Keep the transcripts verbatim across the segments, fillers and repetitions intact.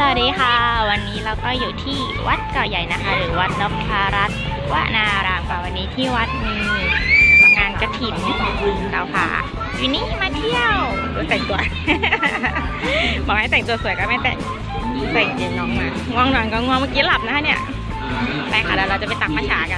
วัสดีค่ะวันนี้เราก็อยู่ที่วัดเกาะใหญ่นะคะหรือวัดนพรัตน์วนารามค่ะวันนี้ที่วัดมีงานกฐินเราค่ะอยู่นี่มาเที่ยวแต่งตัว บอกให้แต่งตัวสวยก็ไม่แต่งใส่เย็นน้องมาง่วงนอนก็ง่วงเมื่อกี้หลับนะคะเนี่ยไปค่ะแล้วเราจะไปตักมัชฉากัน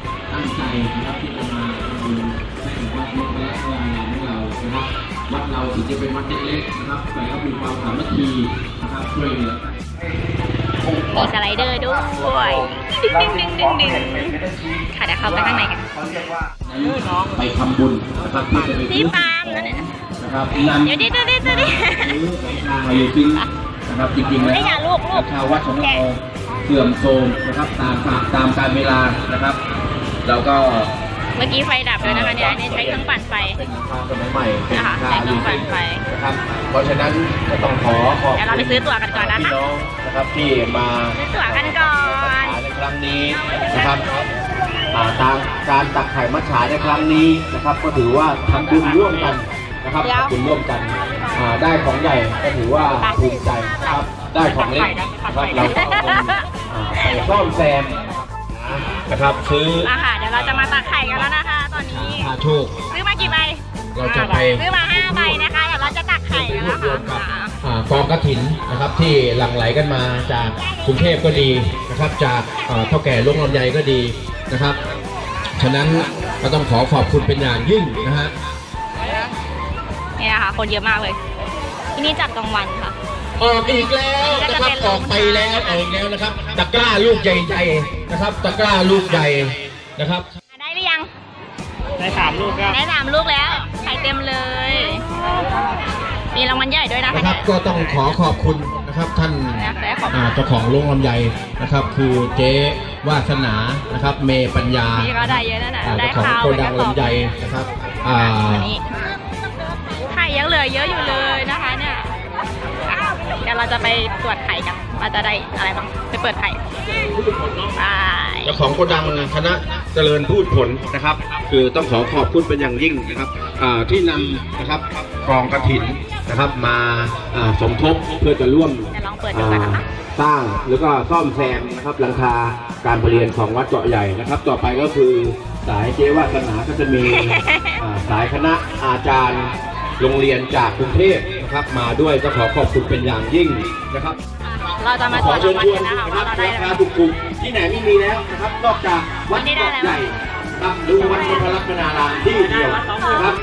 วัดเราถึงจะเป็นวัดเล็กๆนะครับแต่ก็มีความสามัคคีนะครับช่วยเหลือมีสไลเดอร์ด้วยดึงดึงดึงดึงดึงค่ะเดี๋ยวเข้าไปข้างในกันไปทำบุญนะครับที่จะไปที่ฟาร์มนั่นแหละนะครับเดี๋ยวดิเดี๋ยวดิเดี๋ยวดิมาอยู่ที่นะครับจริงๆแล้วชาววัดของเราเสื่อมโทรมนะครับตามตามการเวลานะครับเราก็เมื่อกี้ไฟดับเลยนะคะเนี่ยใช้เครื่องปั่นไฟเป็นทางสมัยใหม่เป็นทางใช้เครื่องปั่นไฟนะครับเพราะฉะนั้นก็ต้องขอขอบเดี๋ยวเราไปซื้อตั๋วกันก่อนนะคะพี่น้องนะครับที่มาซื้อตั๋วกันก่อนในครั้งนี้นะครับตามการตักไข่มัจฉาในครั้งนี้นะครับก็ถือว่าทำบุญร่วมกันนะครับทำบุญร่วมกันได้ของใหญ่ก็ถือว่าภูมิใจครับได้ของเล็กนะครับเราก็ไปซ่อมแซมนะครับซื้อมาค่ะเดี๋ยวเราจะมาตักไข่กันแล้วนะคะตอนนี้หาโชคซื้อมากี่ใบเราจะไปซื้อมาห้าใบนะคะเดี๋ยวเราจะตักไข่กันนะคะกองกฐินนะครับที่หลั่งไหลกันมาจากกรุงเทพก็ดีนะครับจากเท่าแก่โรงลำไยก็ดีนะครับฉะนั้นก็ต้องขอขอบคุณเป็นอย่างยิ่งนะฮะนี่นะคะคนเยอะมากเลยที่นี่จัดกลางวันค่ะออกอีกแล้วนะครับออกไปแล้วออกอีกแล้วนะครับตะกร้าลูกใหญ่ๆนะครับตะกร้าลูกใหญ่นะครับได้หรือยังได้สามลูกครับได้สามลูกแล้วไข่เต็มเลยมีรางวัลใหญ่ด้วยนะคะครับก็ต้องขอขอบคุณนะครับท่านเจ้าของโรงลำไยนะครับคือเจ๊วาสนานะครับเมย์ปัญญาพี่ก็ได้เยอะนั่นแหละได้ข้าวโกดังลำไยนะครับอ่าไข่ยังเหลือเยอะอยู่เลยนะคะเนี่ยเดี๋ยวเราจะไปตรวจไข่กันว่าจะได้อะไรบ้างไปเปิดไข่ไปเจ้าของโกดังคณะเจริญพูดผลนะครับคือต้องขอขอบคุณเป็นอย่างยิ่งนะครับที่นำนะครับกองกฐินนะครับมาสมทบเพื่อจะร่วมสร้างแล้วก็ซ่อมแซมนะครับหลังคาการเรียนของวัดเกาะใหญ่นะครับต่อไปก็คือสายเจ๊วาสนาก็จะมีสายคณะอาจารย์โรงเรียนจากกรุงเทพนะครับมาด้วยก็ขอขอบคุณเป็นอย่างยิ่งนะครับเราจะมาตรวจรางวัลกันนะคะว่าเราได้ราคาถูกๆที่ไหนไม่มีแล้วนะครับนอกจากวัดเกาะใหญ่ครับดูวัดนพรัตน์วนารามที่เดียวนะครับ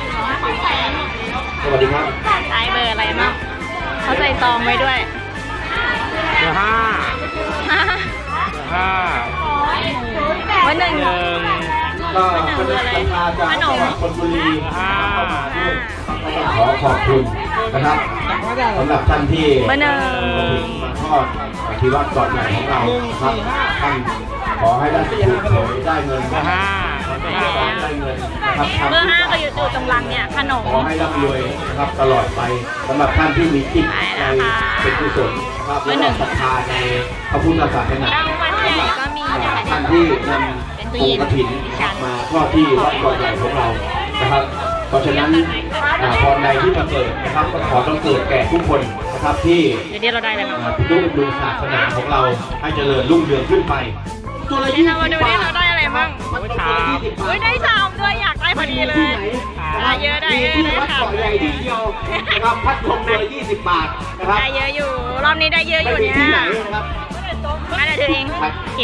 สวัสดีครับได้เบอร์อะไรบ้างเขาใส่ซองไว้ด้วยเบอร์ห้าห้าวันหนึ่งก็เป็นราคาจากจังหวัดชลบุรีเข้ามาด้วยขอขอบคุณนะครับสำหรับท่านที่มาหนึ่งมาทอดที่วัดเกาะใหญ่ของเราครับท่านขอให้ได้ถูกหวยได้เงินนะฮะได้เงินนะครับเบอร์ห้าก็อยู่ตรงรังเนี่ยขนมขอให้ร่ำรวยนะครับตลอดไปสำหรับท่านที่มีจิตใจเป็นกุศลนะครับและศรัทธาในพระพุทธศาสนาท่านที่นำองค์กฐินมาทอดที่วัดเกาะใหญ่ของเรานะครับเพราะฉะนั้นพรใดที่มาเกิดนะครับก็ขอต้องเกิดแก่ทุกคนนะครับที่รุ่งเรืองศาสนาของเราให้เจริญรุ่งเรืองขึ้นไปตัวละยี่สิบบาทเราได้อะไรบ้างได้ชามด้วยอยากได้พอดีเลยได้เยอะได้เยอะได้ค่ะใหญ่ที่เดียวนะครับพัดลมเลยยี่สิบบาทนะครับได้เยอะอยู่รอบนี้ได้เยอะอยู่เนี่ยมาเดี๋ยวเองโอเค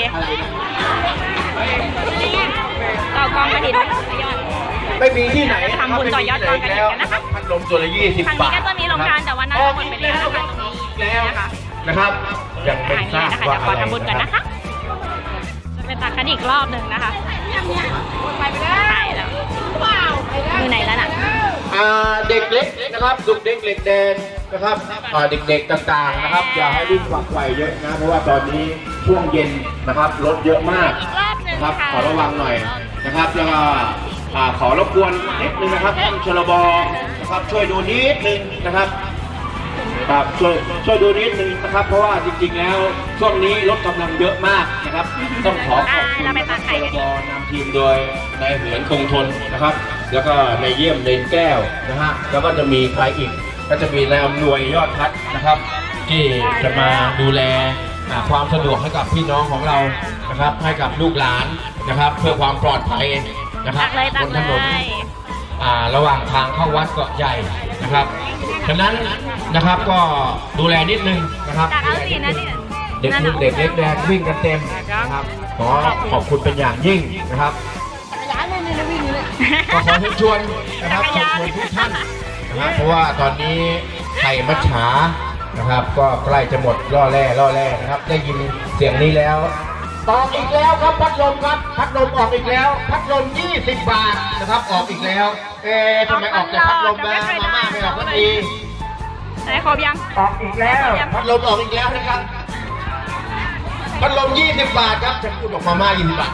ต่อกองกระดิ่งยอดไม่มีที่ไหนทำบุญต่อยอดกองกระดิ่งกันนะคะพัดลมตัวละยี่สิบบาทครั้งนี้ก็จะมีโรงทานแต่ว่าน่าจะหมดไปแล้วนะคะแล้วนะครับยังไม่ทราบว่าอะไรขอทำบุญกันนะคะจะไปตักกันอีกรอบหนึ่งนะคะไปไปได้แล้วอยู่ไหนแล้วน่ะเด็กเล็กนะครับดุเด็กเล็กแดงนะครับเด็กๆต่างๆนะครับอย่าให้รุ่นฝักใฝ่เยอะนะเพราะว่าตอนนี้ช่วงเย็นนะครับรถเยอะมากนะครับขอระวังหน่อยนะครับแล้วก็ขอรบกวนนิดนึงนะครับท่านชลบนะครับช่วยดูนิดนึงนะครับครับช่วยช่วยดูนิดนึงนะครับเพราะว่าจริงๆแล้วช่วงนี้รถกำลังเยอะมากนะครับต้องขอขอบคุณท่านชลบนำทีมโดยนายเหินคงทนนะครับแล้วก็นายเยี่ยมเลนแก้วนะฮะแล้วก็จะมีใครอีกก็จะมีนายอำนวยยอดพัฒนะครับที่จะมาดูแลอ่าความสะดวกให้กับพี่น้องของเรานะครับ ให้กับลูกหลานนะครับ เพื่อความปลอดภัยนะครับตักเลยตับกนเลถนนยอ่าระหว่างทางเข้าวัดเกาะใหญ่นะครับฉะนั้นนะครับก็ดูแลนิดนึงนะครับตักเอาสินะนี่เด็กรุ่นเด็กเล็กแดงวิ่งกันเต็มนะครับขอขอบคุณเป็นอย่างยิ่งนะครับก็ขอเชิญชวนนะครับเชิญชวนทุกท่านนะครับเพราะว่าตอนนี้ไข่มัจฉานะครับ ก็ใกล้จะหมดล่อแร่ล่อแร่นะครับ ได้ยินเสียงนี้แล้วออกอีกแล้วครับพัดลมครับพัดลมออกอีกแล้ว พัดลมยี่สิบบาทนะครับออกอีกแล้วเอ๊ะทำไมออกแต่พัดลมมามาม่าไม่ออกสักทีไหนครบยังออกอีกแล้วพัดลมออกอีกแล้วนะครับพัดลมยี่สิบบาทครับจะพูดออกมาม่ายี่สิบบาท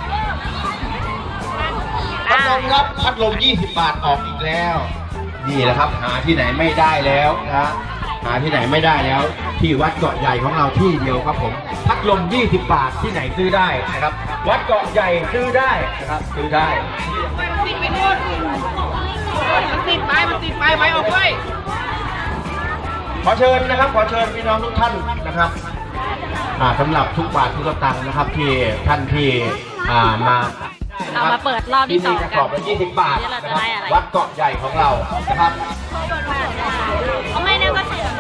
พัดลมครับพัดลมยี่สิบบาทออกอีกแล้วนี่แหละครับหาที่ไหนไม่ได้แล้วนะหาที่ไหนไม่ได้แล้ว ที่วัดเกาะใหญ่ของเราที่เดียวครับผมพัดลมยี่สิบบาทที่ไหนซื้อได้นะครับวัดเกาะใหญ่ซื้อได้นะครับซื้อได้มันติดไปมันติดไปไปออกไปขอเชิญนะครับขอเชิญพี่น้องทุกท่านนะครับอ่าสำหรับทุกบาททุกสตางค์นะครับที่ท่านที่อ่ามาเรามาเปิดรอบที่สองที่กันกระสอบละยี่สิบบาทเดี๋ยวเรานะจะครับได้อะไรวัดเกาะใหญ่ของเรานะครับเขาไม่ได้ก็เสีย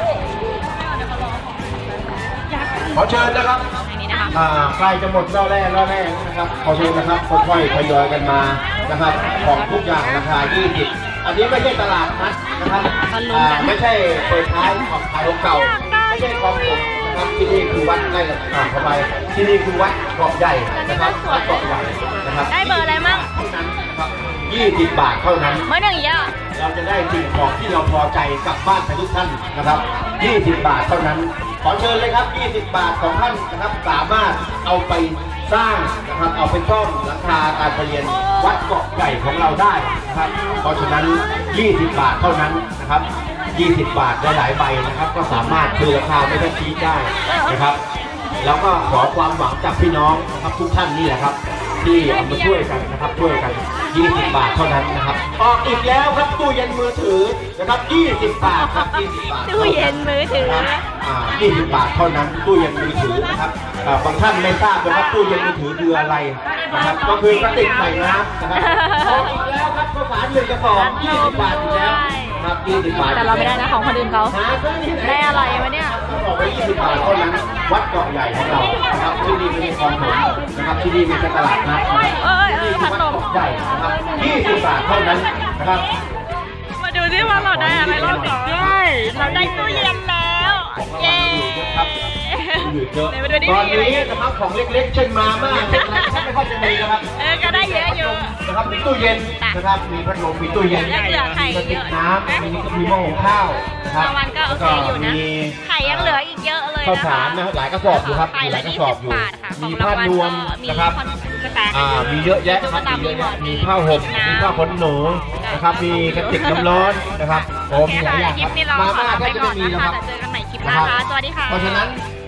ขอเชิญนะครับอันนี้นะคะอ่าใกล้จะหมดล่อแร่ล่อแร่นะครับขอเชิญนะครับค่อยๆทยอยกันมานะครับของทุกอย่างราคายี่สิบอันนี้ไม่ใช่ตลาดนัดนะครับอ่าไม่ใช่เปิดท้ายของขายของเก่าไม่ใช่ของผมนะครับที่นี่คือวัดใกล้กับอ่าเข้าไปที่นี่คือวัดเกาะใหญ่นะครับวัดเกาะใหญ่นะครับได้เบอร์อะไรมั่งเท่านั้นนะครับยี่สิบบาทเท่านั้นเบอร์หนึ่งเยอะเราจะได้สิ่งของที่เราพอใจกลับบ้านไปทุกท่านนะครับยี่สิบบาทเท่านั้น ขอเชิญเลยครับยี่สิบบาทของท่านนะครับสามารถเอาไปสร้างนะครับ เอาไปซ่อมหลังคาการเรียนวัดเกาะใหญ่ของเราได้นะครับ เพราะฉะนั้นยี่สิบบาทเท่านั้นนะครับยี่สิบบาทหลายๆใบนะครับ ก็สามารถคือราคาไม่ต้องชี้ได้นะครับ แล้วก็ขอความหวังจากพี่น้องนะครับทุกท่านนี่แหละครับ ที่เอามาช่วยกันนะครับช่วยกันยี่สิบบาทเท่านั้นนะครับออกอีกแล้วครับตู้เย็นมือถือนะครับยี่สิบบาทครับยี่สิบบาทตู้เย็นมือถืออ่ายี่สิบบาทเท่านั้นตู้เย็นมือถือนะครับอ่าบางท่านไม่ทราบนะครับตู้เย็นมือถือคืออะไรนะครับก็คือกระติกใส่น้ำนะครับออกอีกแล้วครับข้าวสารหนึ่งกระสอบยี่สิบบาทอีกแล้วครับยี่สิบบาทแต่เราไม่ได้นะของคนอื่นเขาหาซื้อที่หนได้อะไรวะเนี่ยออกไปยี่สิบบาทเท่านั้นวัดเกาะใหญ่ของเรานะครับที่นี่ไม่ใช่คลองถมนะครับที่นี่ไม่ใช่ตลาดนัดนะครับเอ้ยเอ้ที่ยนี่พัคือดวัดลมเกาะใหญ่นะครับยี่สิบบาทเท่านั้นนะครับมาดูที่ว่าเราได้อะไรรอบสองเราได้ตู้เย็นแล้วเย้อยู่เยอะไหนมาดูดิตอนมีอะไรนี้นะครับของเล็กๆเช่นมาม่าเล็กๆไม่ค่อยจะมีนะครับเออก็ได้เยอะอยู่นะครับมีตู้เย็นนะครับมีพัดลมมีตู้เย็นยังเหลือไข่มีกระเยติกอะน้ำมีมีหม้อหุงข้าวนะครับบางวันก็โอเคอยู่นะแล้วก็มีไข่ยังเหลืออีกเยอะเลยข้าวนะสารนะหลายกระสอบอยู่ครับไข่มีหละลายกระยี่สอสิบบ อยู่บาทค่ะมีของผ้านวมมีนะครับกระแตอ่ามีเยอะแยะครับมีเยอะแยะมีผ้าห่มมีผ้าขนหนูนะครับมีกระติกน้ำร้อนนะครับโอ้โอเคมีหลาค่ะยอย่างคลิคปรับนี้เราขอมาม่าลาแทไปบจะก่ไม่อนมีนะนะคคะรับแต่เจอกันใหม่คลิปหน้านะคะสวัสดีค่ะเพราะฉะนั้น